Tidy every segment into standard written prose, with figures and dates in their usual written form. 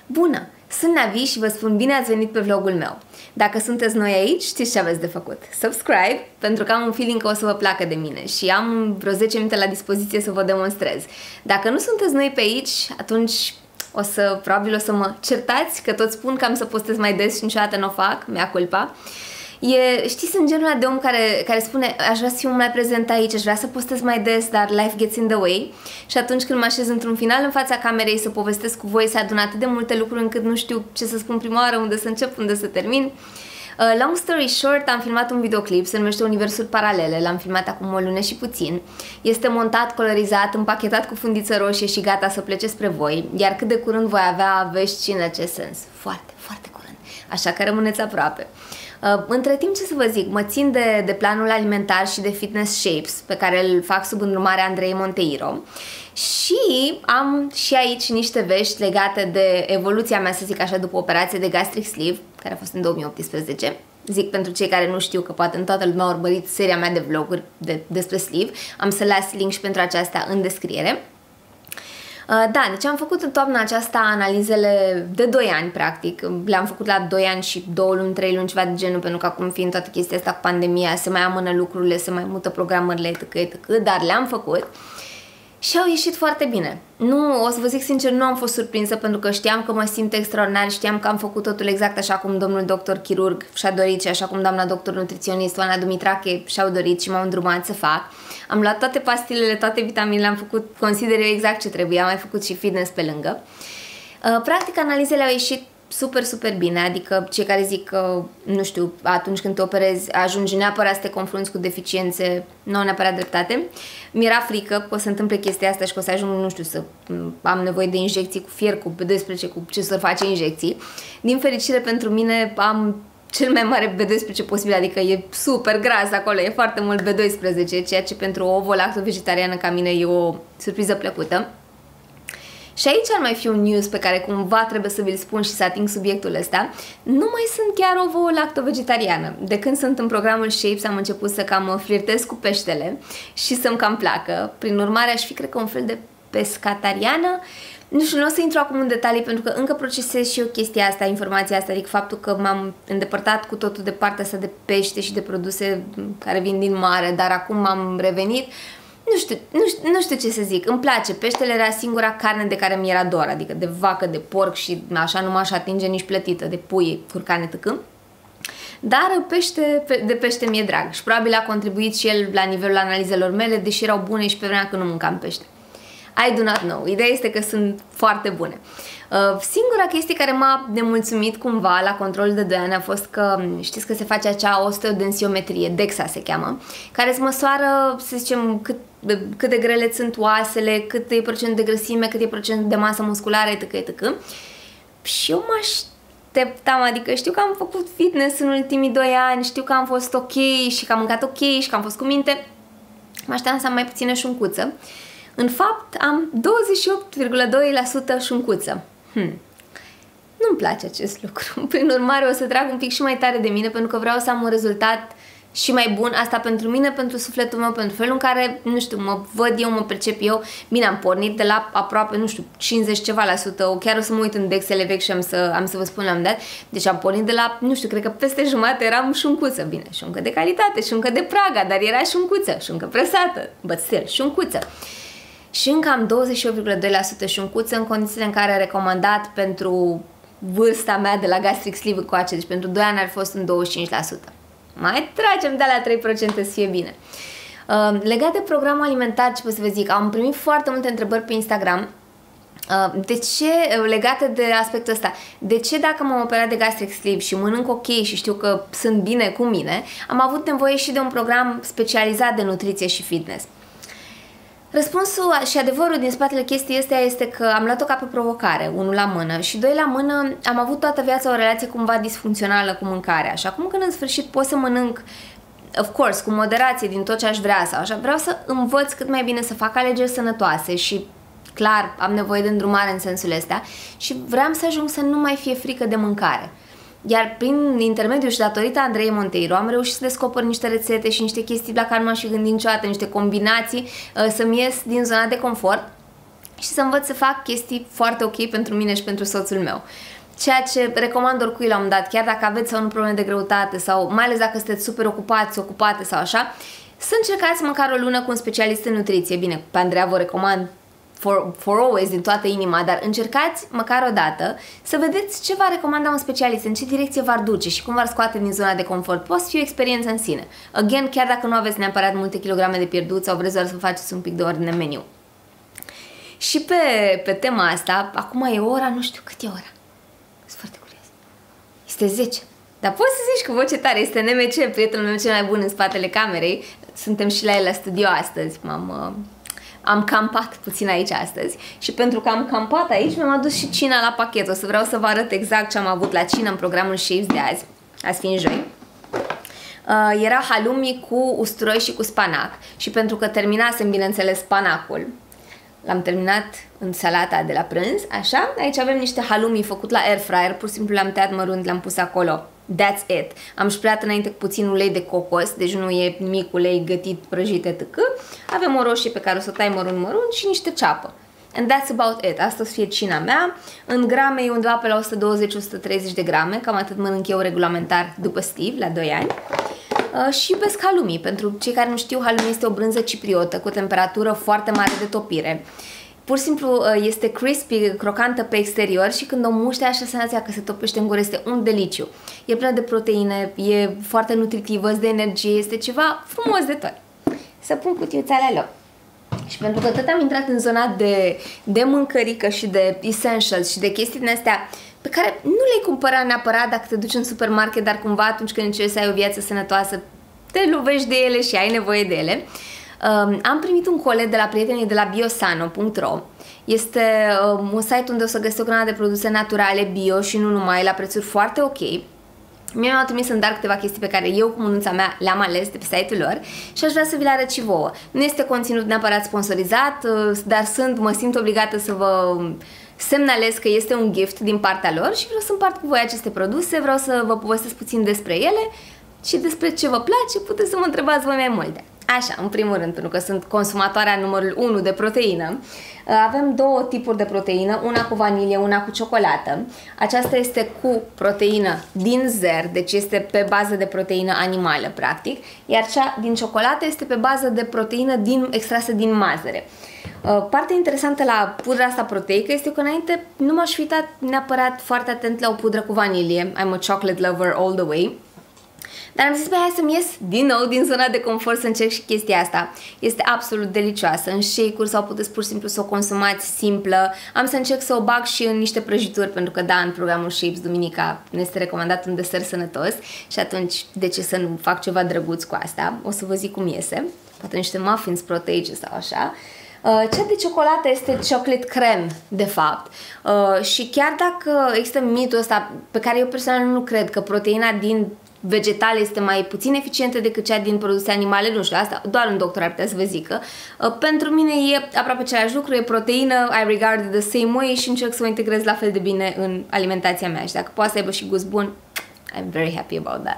Bună! Sunt Navi și vă spun bine ați venit pe vlogul meu. Dacă sunteți noi aici, știți ce aveți de făcut. Subscribe, pentru că am un feeling că o să vă placă de mine și am vreo 10 minute la dispoziție să vă demonstrez. Dacă nu sunteți noi pe aici, atunci probabil o să mă certați, că tot spun că am să postez mai des și niciodată nu o fac, mea culpa. Știi, sunt genul ăla de om care spune aș vrea să fiu mai prezent aici, aș vrea să postez mai des, dar life gets in the way. Și atunci când mă așez într-un final în fața camerei să povestesc cu voi, se adună atât de multe lucruri încât nu știu ce să spun prima oară, unde să încep, unde să termin. Long story short, am filmat un videoclip, se numește Universuri Paralele, l-am filmat acum o lună și puțin. Este montat, colorizat, împachetat cu fundiță roșie și gata să plece spre voi, iar cât de curând voi avea vești în acest sens. Foarte, foarte curând. Așa că rămâneți aproape. Între timp, ce să vă zic, mă țin de planul alimentar și de fitness shapes pe care îl fac sub îndrumarea Andrei Monteiro și am și aici niște vești legate de evoluția mea, să zic așa, după operație de gastric sleeve, care a fost în 2018. Zic pentru cei care nu știu, că poate în toată lumea a urmărit seria mea de vloguri despre sleeve. Am să las link și pentru aceasta în descriere. Da, deci am făcut în toamna aceasta analizele de 2 ani, practic. Le-am făcut la 2 ani și 2 luni, 3 luni, ceva de genul, pentru că acum fiind toată chestia asta cu pandemia, se mai amână lucrurile, se mai mută programările, etc., dar le-am făcut și au ieșit foarte bine. Nu, o să vă zic sincer, nu am fost surprinsă, pentru că știam că mă simt extraordinar, știam că am făcut totul exact așa cum domnul doctor chirurg și-a dorit și așa cum doamna doctor nutriționist Oana Dumitrache și-au dorit și m-au îndrumat să fac. Am luat toate pastilele, toate vitaminele, am făcut, consider eu, exact ce trebuie, am mai făcut și fitness pe lângă. Practic, analizele au ieșit super, super bine, adică cei care zic că, nu știu, atunci când te operezi ajungi neapărat să te confrunți cu deficiențe, nu au neapărat dreptate. Mi-era frică că o să întâmple chestia asta și că o să ajung, nu știu, să am nevoie de injecții cu fier, cu B12, cu ce să face injecții. Din fericire pentru mine am cel mai mare B12 posibil, adică e super gras acolo, e foarte mult B12, ceea ce pentru o ovo-lacto-vegetariană ca mine e o surpriză plăcută. Și aici ar mai fi un news pe care cumva trebuie să vi-l spun și să ating subiectul ăsta. Nu mai sunt chiar ovo-lacto-vegetariană. De când sunt în programul Shapes am început să cam flirtez cu peștele și să-mi cam placă. Prin urmare aș fi, cred că, un fel de pescatariană. Nu știu, nu o să intru acum în detalii pentru că încă procesez și eu chestia asta, informația asta, adică faptul că m-am îndepărtat cu totul de partea asta de pește și de produse care vin din mare, dar acum m-am revenit. Nu știu ce să zic, îmi place, peștele era singura carne de care mi-era dor, adică de vacă, de porc și așa nu m-aș atinge nici plătită, de pui, curcane, tăcâm. Dar de pește mi-e drag și probabil a contribuit și el la nivelul analizelor mele, deși erau bune și pe vremea când nu mâncam pește. I do not know, ideea este că sunt foarte bune. Singura chestie care m-a nemulțumit cumva la controlul de 2 ani a fost că știți că se face acea osteodensiometrie, DEXA se cheamă, care îți măsoară, să zicem, cât de grele sunt oasele, cât e procent de grăsime, cât e procent de masă musculară, etc. Și eu mă așteptam, adică știu că am făcut fitness în ultimii 2 ani, știu că am fost ok și că am mâncat ok și că am fost cu minte, mă așteptam să am mai puțină șuncuță. În fapt, am 28,2% șuncuță. Nu-mi place acest lucru. Prin urmare, o să trag un pic și mai tare de mine, pentru că vreau să am un rezultat și mai bun. Asta pentru mine, pentru sufletul meu, pentru felul în care, nu știu, mă văd eu, mă percep eu. Bine, am pornit de la aproape, nu știu, 50 ceva la sută. Chiar o să mă uit în dexele vechi și am să vă spun la un dat. Deci am pornit de la, nu știu, cred că peste jumătate eram șuncuță. Bine, șuncă de calitate, șuncă de Praga, dar era șuncuță, șuncă presată, but still, șuncuță. Și încă am 28,2% șuncuță în condițiile în care a recomandat pentru vârsta mea de la gastric sleeve încoace, deci pentru 2 ani ar fost în 25%. Mai tragem de la 3% să fie bine. Legat de programul alimentar, ce pot să vă zic, am primit foarte multe întrebări pe Instagram. De ce, legate de aspectul ăsta, de ce dacă m-am operat de gastric sleeve și mănânc ok și știu că sunt bine cu mine, am avut nevoie și de un program specializat de nutriție și fitness? Răspunsul și adevărul din spatele chestiei astea este că am luat-o ca pe provocare, 1 la mână, și 2 la mână, am avut toată viața o relație cumva disfuncțională cu mâncarea. Și acum când în sfârșit pot să mănânc, of course, cu moderație din tot ce aș vrea sau așa, vreau să învăț cât mai bine să fac alegeri sănătoase și clar am nevoie de îndrumare în sensul ăsta și vreau să ajung să nu mai fie frică de mâncare. Iar prin intermediul și datorită Andrei Monteiro am reușit să descoper niște rețete și niște chestii la care nu m-aș fi gândit niciodată, niște combinații, să-mi ies din zona de confort și să învăț să fac chestii foarte ok pentru mine și pentru soțul meu. Ceea ce recomand oricui la un dat, chiar dacă aveți sau nu probleme de greutate sau mai ales dacă sunteți super ocupați, ocupate sau așa, să încercați măcar o lună cu un specialist în nutriție. Bine, pe Andreea vă recomand for always, din toată inima, dar încercați măcar o dată să vedeți ce va recomanda un specialist, în ce direcție v-ar duce și cum v-ar scoate din zona de confort. Poate fi o experiență în sine. Again, chiar dacă nu aveți neapărat multe kilograme de pierdut sau vreți doar să faceți un pic de ordine în meniu. Și pe tema asta, acum e ora, nu știu cât e ora. Sunt foarte curioasă. Este 10. Dar poți să zici cu voce tare, este NMC, prietenul meu cel mai bun în spatele camerei. Suntem și la el la studio astăzi. Am campat puțin aici astăzi și pentru că am campat aici mi-am adus și cina la pachet. O să vreau să vă arăt exact ce am avut la cină în programul Shapes de azi fiind joi. Era halloumi cu usturoi și cu spanac și pentru că terminasem, bineînțeles, spanacul, l-am terminat în salata de la prânz, așa. Aici avem niște halloumi făcut la air fryer, pur și simplu le-am tăiat mărunt, le-am pus acolo. That's it. Am șpriat înainte cu puțin ulei de cocos, deci nu e nimic ulei gătit, prăjit, etc. Avem o roșie pe care o să o tai mărunt și niște ceapă. And that's about it. Asta o să fie cina mea. În grame e undeva pe la 120-130 de grame, cam atât mănânc eu regulamentar după Steve, la 2 ani. Și iubesc halloumi. Pentru cei care nu știu, halloumi este o brânză cipriotă cu temperatură foarte mare de topire. Pur și simplu este crispy, crocantă pe exterior și când o muște așa senzația că se topește în gură, este un deliciu. E plină de proteine, e foarte nutritivă, de energie, este ceva frumos de tot. Să pun cutiuța la loc. Și pentru că tot am intrat în zona de mâncărică și de essentials și de chestii din astea pe care nu le-ai cumpăra neapărat dacă te duci în supermarket, dar cumva atunci când încerci să ai o viață sănătoasă, te lovești de ele și ai nevoie de ele. Am primit un colet de la prietenii de la biosano.ro. Este un site unde o să găsești o grămadă de produse naturale, bio și nu numai, la prețuri foarte ok. Mi-au trimis în dar câteva chestii pe care eu cu mânuța mea le-am ales de pe site-ul lor și aș vrea să vi le arăt și vouă. Nu este conținut neapărat sponsorizat, dar mă simt obligată să vă semnalez că este un gift din partea lor și vreau să împart cu voi aceste produse, vreau să vă povestesc puțin despre ele și despre ce vă place, puteți să mă întrebați voi mai multe. Așa, în primul rând, pentru că sunt consumatoarea numărul 1 de proteină, avem două tipuri de proteină, una cu vanilie, una cu ciocolată. Aceasta este cu proteină din zer, deci este pe bază de proteină animală, practic, iar cea din ciocolată este pe bază de proteină extrasă din mazăre. Partea interesantă la pudra asta proteică este că înainte nu m-aș fi uitat neapărat foarte atent la o pudră cu vanilie. I'm a chocolate lover all the way. Dar am zis, băi, hai să-mi ies din nou din zona de confort să încerc și chestia asta. Este absolut delicioasă. În shake-uri sau puteți pur și simplu să o consumați simplă. Am să încerc să o bag și în niște prăjituri, pentru că da, în programul Shapes duminica ne este recomandat un desert sănătos și atunci de ce să nu fac ceva drăguț cu asta? O să vă zic cum iese. Poate niște muffins proteice sau așa. Cea de ciocolată este chocolate creme, de fapt. Și chiar dacă există mitul ăsta pe care eu personal nu cred că proteina din vegetale este mai puțin eficientă decât cea din produse animale, nu știu, asta doar un doctor ar putea să vă zică. Pentru mine e aproape același lucru, e proteină, I regard the same way și încerc să o integrez la fel de bine în alimentația mea și dacă poate să aibă și gust bun, I'm very happy about that.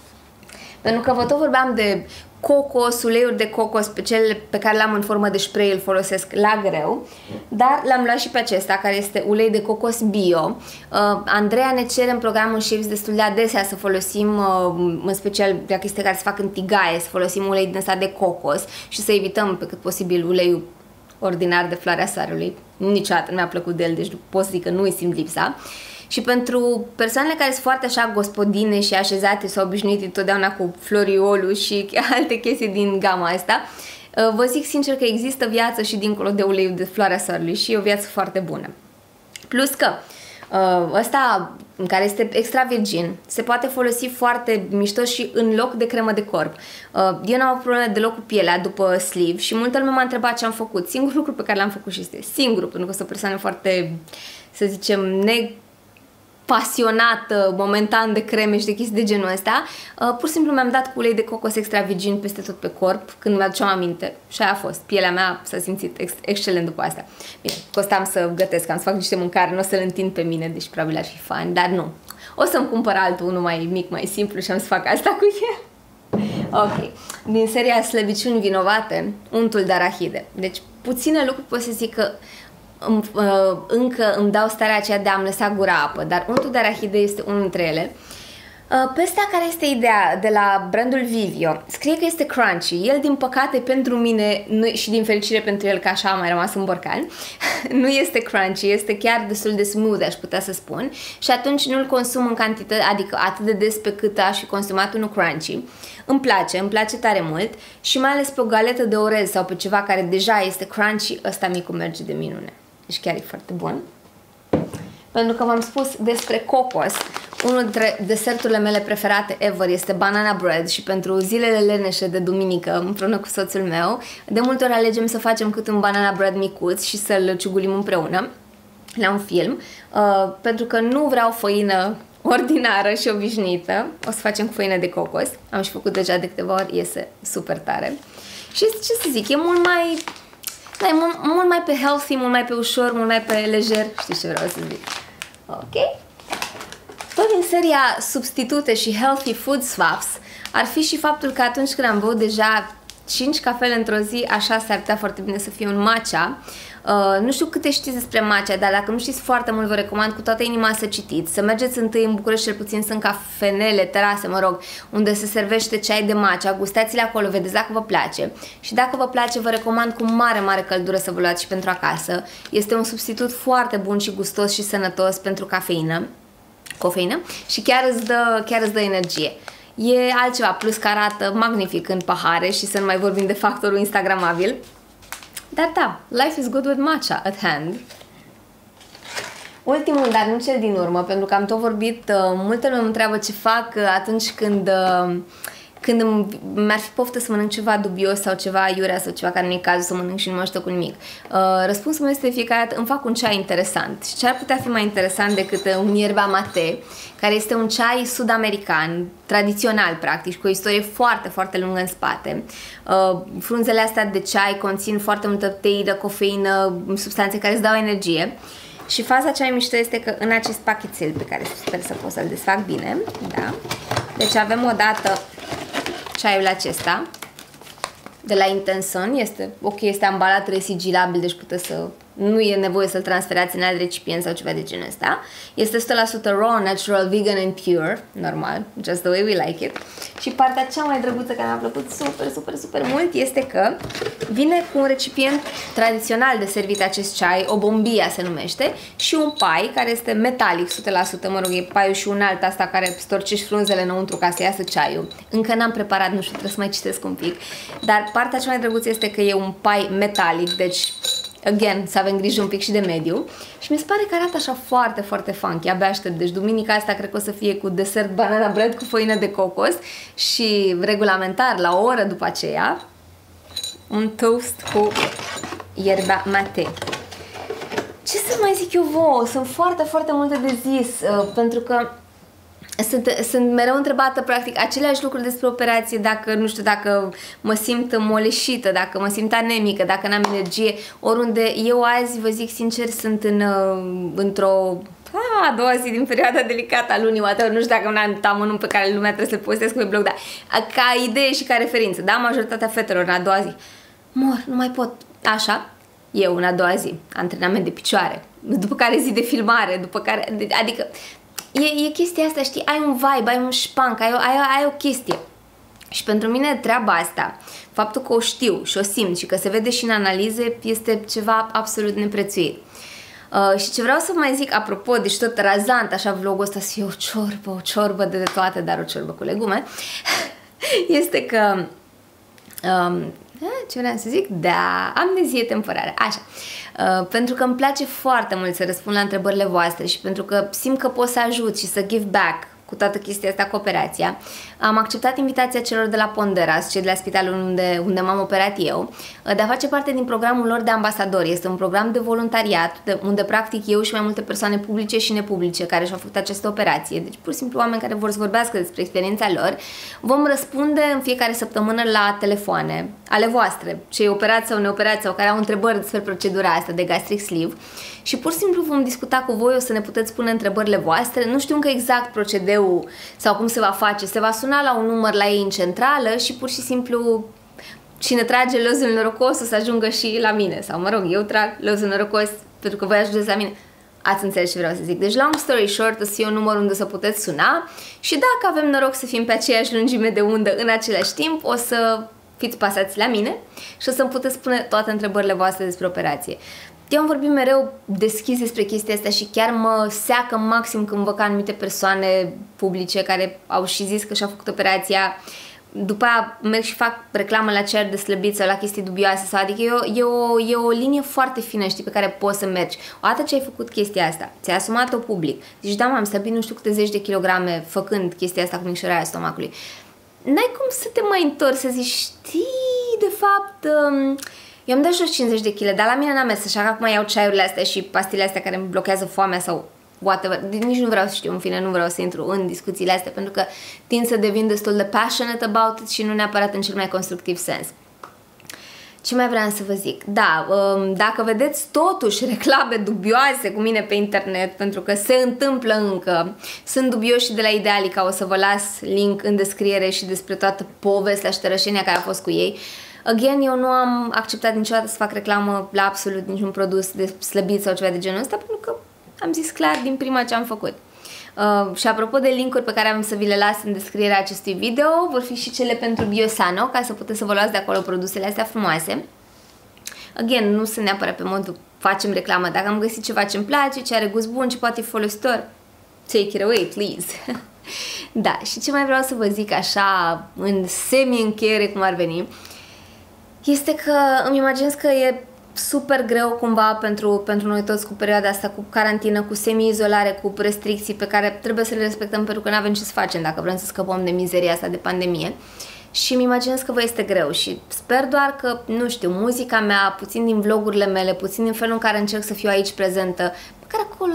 Pentru că vă tot vorbeam de cocos, uleiuri de cocos, pe cel pe care l-am în formă de spray, îl folosesc la greu, dar l-am luat și pe acesta, care este ulei de cocos bio. Andreea ne cere în programul Shapes destul de adesea să folosim, în special la chestii care se fac în tigaie, să folosim ulei din ăsta de cocos și să evităm pe cât posibil uleiul ordinar de floarea soarelui. Niciodată nu mi-a plăcut de el, deci pot să zic că nu-i simt lipsa. Și pentru persoanele care sunt foarte așa gospodine și așezate sau obișnuite întotdeauna cu floriolul și alte chestii din gama asta, vă zic sincer că există viață și dincolo de uleiul de floarea soarelui și e o viață foarte bună. Plus că ăsta, care este extra virgin, se poate folosi foarte mișto și în loc de cremă de corp. Eu n-am avut probleme deloc cu pielea după sleeve și multă lume m-a întrebat ce am făcut. Singurul lucru pe care l-am făcut și este singurul, pentru că sunt o persoană foarte, să zicem, pasionată momentan de creme și de chestii de genul ăsta, pur și simplu mi-am dat cu ulei de cocos extra virgin peste tot pe corp când mi-aduceam aminte și aia a fost. Pielea mea s-a simțit excelent după asta. Bine, costam să gătesc, am să fac niște mâncare, nu o să-l întind pe mine, deci probabil ar fi fain, dar nu. O să-mi cumpăr altul, unul mai mic, mai simplu și am să fac asta cu el. Ok, din seria slăbiciuni vinovate, untul de arahide. Deci puține lucruri pot să zic că încă îmi dau starea aceea de a-mi lăsa gura apă, dar untul de arahide este unul dintre ele. Pe ăsta care este ideea de la brandul Vivio, scrie că este crunchy. El, din păcate, pentru mine și din fericire pentru el, că așa a mai rămas un borcan, nu este crunchy, este chiar destul de smooth, aș putea să spun, și atunci nu-l consum în cantitate, adică atât de des pe cât aș fi consumat unul crunchy. Îmi place tare mult și mai ales pe o galetă de orez sau pe ceva care deja este crunchy, ăsta micul merge de minune. Deci chiar e foarte bun. Pentru că v-am spus despre cocos, unul dintre deserturile mele preferate ever este banana bread și pentru zilele leneșe de duminică împreună cu soțul meu, de multe ori alegem să facem cât un banana bread micuț și să-l ciugulim împreună la un film, pentru că nu vreau făină ordinară și obișnuită, o să facem cu făină de cocos, am și făcut deja de câteva ori, iese super tare. Și ce să zic, e mult mai... Da, e mult mai pe healthy, mult mai pe ușor, mult mai pe lejer, știi ce vreau să zic. Ok? Tot din seria substitute și healthy food swaps ar fi și faptul că atunci când am băut deja 5 cafele într-o zi, așa s-ar putea foarte bine să fie un matcha. Nu știu câte știți despre matcha, dar dacă nu știți foarte mult, vă recomand cu toată inima să citiți. Să mergeți întâi în București, cel puțin sunt cafenele, terase, mă rog, unde se servește ceai de matcha. Gustați-le acolo, vedeți dacă vă place. Și dacă vă place, vă recomand cu mare, mare căldură să vă luați și pentru acasă. Este un substitut foarte bun și gustos și sănătos pentru cofeină și chiar îți dă energie. E altceva, plus că arată magnific în pahare și să nu mai vorbim de factorul instagramabil. Dar da, life is good with matcha at hand. Ultimul, dar nu cel din urmă, pentru că am tot vorbit, multe lume îmi întreabă ce fac atunci când mi-ar fi poftă să mănânc ceva dubios sau ceva iurea sau ceva care nu e cazul să mănânc și nu mă ajută cu nimic. Răspunsul meu este fiecare dată, îmi fac un ceai interesant. Și ce ar putea fi mai interesant decât un yerba mate, care este un ceai sud-american, tradițional practic, cu o istorie foarte, foarte lungă în spate. Frunzele astea de ceai conțin foarte multă teidă, cofeină, substanțe care îți dau energie. Și faza cea mai mișto este că în acest pachetel, pe care sper să pot să-l desfac bine, da? Deci avem odată ceaiul acesta de la Intenson, este ambalat resigilabil, deci puteți să... Nu e nevoie să-l transferați în alt recipient sau ceva de genul ăsta. Este 100% raw, natural, vegan and pure, normal, just the way we like it. Și partea cea mai drăguță care mi-a plăcut super mult este că vine cu un recipient tradițional de servit acest ceai, o bombia se numește, și un pai care este metalic 100%, mă rog, e paiul și un alt asta care storcești frunzele înăuntru ca să iasă ceaiul. Încă n-am preparat, nu știu, trebuie să mai citesc un pic, dar partea cea mai drăguță este că e un pai metalic, deci again, să avem grijă un pic și de mediu. Și mi se pare că arată așa foarte, foarte funky. Abia aștept. Deci duminica asta cred că o să fie cu desert banana bread cu făină de cocos și regulamentar la o oră după aceea un toast cu yerba mate. Ce să mai zic eu vouă? Sunt foarte, foarte multe de zis pentru că sunt mereu întrebată practic aceleași lucruri despre operație, dacă, nu știu, dacă mă simt moleșită, dacă mă simt anemică, dacă n-am energie, oriunde. Eu azi, vă zic sincer, sunt într-o a doua zi din perioada delicată a lunii, whatever, nu știu dacă un alt amănunt pe care lumea trebuie să-l postez pe blog, dar ca idee și ca referință, da, majoritatea fetelor în a doua zi, mor, nu mai pot, așa, eu în a doua zi, antrenament de picioare, după care zi de filmare, după care, adică, e chestia asta, știi, ai un vibe, ai un șpanc, ai o chestie. Și pentru mine treaba asta, faptul că o știu și o simt și că se vede și în analize, este ceva absolut neprețuit. Și ce vreau să mai zic, apropo, deci tot razant, așa vlogul ăsta să fie o ciorbă de toate, dar o ciorbă cu legume, este că, ce vreau să zic? Da, amnezie temporară, așa. Pentru că îmi place foarte mult să răspund la întrebările voastre și pentru că simt că pot să ajut și să give back cu toată chestia asta cu operația, am acceptat invitația celor de la Ponderas, cei de la spitalul unde m-am operat eu, de a face parte din programul lor de ambasadori. Este un program de voluntariat unde practic eu și mai multe persoane publice și nepublice care și-au făcut această operație, deci pur și simplu oameni care vor să vorbească despre experiența lor, vom răspunde în fiecare săptămână la telefoane ale voastre, cei operați sau neoperați sau care au întrebări despre procedura asta de gastric sleeve, și pur și simplu vom discuta cu voi, o să ne puteți pune întrebările voastre. Nu știu încă exact procedeul sau cum se va face, se va suna la un număr la ei în centrală și pur și simplu cine trage lozul norocos o să ajungă și la mine, sau mă rog, eu trag lozul norocos pentru că voi ajungeți la mine. Ați înțeles ce vreau să zic. Deci, long story short, o să fie un număr unde să puteți suna și dacă avem noroc să fim pe aceeași lungime de undă în același timp, o să fiți pasați la mine și o să-mi puteți pune toate întrebările voastre despre operație. Eu am vorbit mereu deschis despre chestia asta și chiar mă seacă maxim când văd că anumite persoane publice care au și zis că și-au făcut operația, după aia merg și fac reclamă la cer de slăbit sau la chestii dubioase sau, adică e o linie foarte fină, știi, pe care poți să mergi. Odată ce ai făcut chestia asta, ți-ai asumat-o public, zici, da, am slăbit nu știu câte zeci de kilograme făcând chestia asta cu micșorarea stomacului. N-ai cum să te mai întorci să zici, știi, de fapt, eu am dat jos 50 de kg, dar la mine n-a mers, așa că acum iau ceaiurile astea și pastile astea care îmi blochează foamea sau whatever. Nici nu vreau să știu, în fine, nu vreau să intru în discuțiile astea pentru că tind să devin destul de passionate about it și nu neapărat în cel mai constructiv sens. Ce mai vreau să vă zic? Da, dacă vedeți totuși reclame dubioase cu mine pe internet, pentru că se întâmplă încă, sunt dubioși de la Idealica, o să vă las link în descriere și despre toată povestea și tărășenia care a fost cu ei. Again, eu nu am acceptat niciodată să fac reclamă la absolut niciun produs de slăbit sau ceva de genul ăsta, pentru că am zis clar din prima ce am făcut. Și apropo de linkuri pe care am să vi le las în descrierea acestui video, vor fi și cele pentru Biosano, ca să puteți să vă luați de acolo produsele astea frumoase. Again, nu sunt neapărat pe modul facem reclamă. Dacă am găsit ceva ce-mi place, ce are gust bun, ce poate fi folositor, take it away, please. Da, și ce mai vreau să vă zic așa, în semi-încheiere cum ar veni, este că îmi imaginez că e super greu cumva pentru noi toți cu perioada asta, cu carantină, cu semi-izolare, cu restricții pe care trebuie să le respectăm pentru că nu avem ce să facem dacă vrem să scăpăm de mizeria asta de pandemie. Și îmi imaginez că vă este greu și sper doar că, nu știu, muzica mea, puțin din vlogurile mele, puțin din felul în care încerc să fiu aici prezentă, care acolo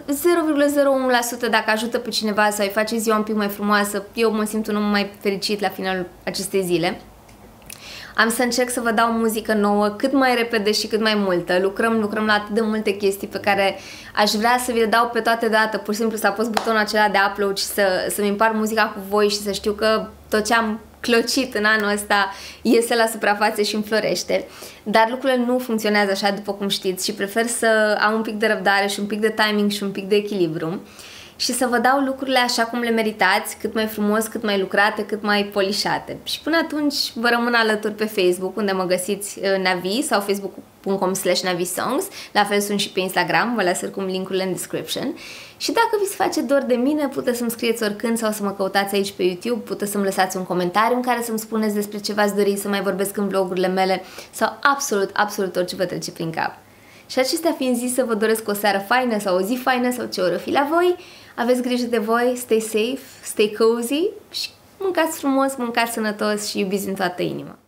0,01% dacă ajută pe cineva sau îi face ziua un pic mai frumoasă, eu mă simt un om mai fericit la finalul acestei zile. Am să încerc să vă dau muzică nouă cât mai repede și cât mai multă. Lucrăm la atât de multe chestii pe care aș vrea să vi le dau pe toate deodată. Pur și simplu să apăs butonul acela de upload și să-mi împart muzica cu voi și să știu că tot ce am clocit în anul ăsta iese la suprafață și înflorește. Dar lucrurile nu funcționează așa, după cum știți, și prefer să am un pic de răbdare și un pic de timing și un pic de echilibru și să vă dau lucrurile așa cum le meritați, cât mai frumos, cât mai lucrate, cât mai polișate. Și până atunci vă rămân alături pe Facebook, unde mă găsiți Navi sau facebook.com/navisongs. La fel sunt și pe Instagram, vă las oricum link-urile în description. Și dacă vi se face dor de mine, puteți să-mi scrieți oricând sau să mă căutați aici pe YouTube, puteți să-mi lăsați un comentariu în care să-mi spuneți despre ce v-ați dori să mai vorbesc în vlogurile mele sau absolut orice vă trece prin cap. Și acestea fiind zise, vă doresc o seară faină sau o zi faină sau ce oră fi la voi. Aveți grijă de voi, stay safe, stay cozy și mâncați frumos, mâncați sănătos și iubiți din toată inima.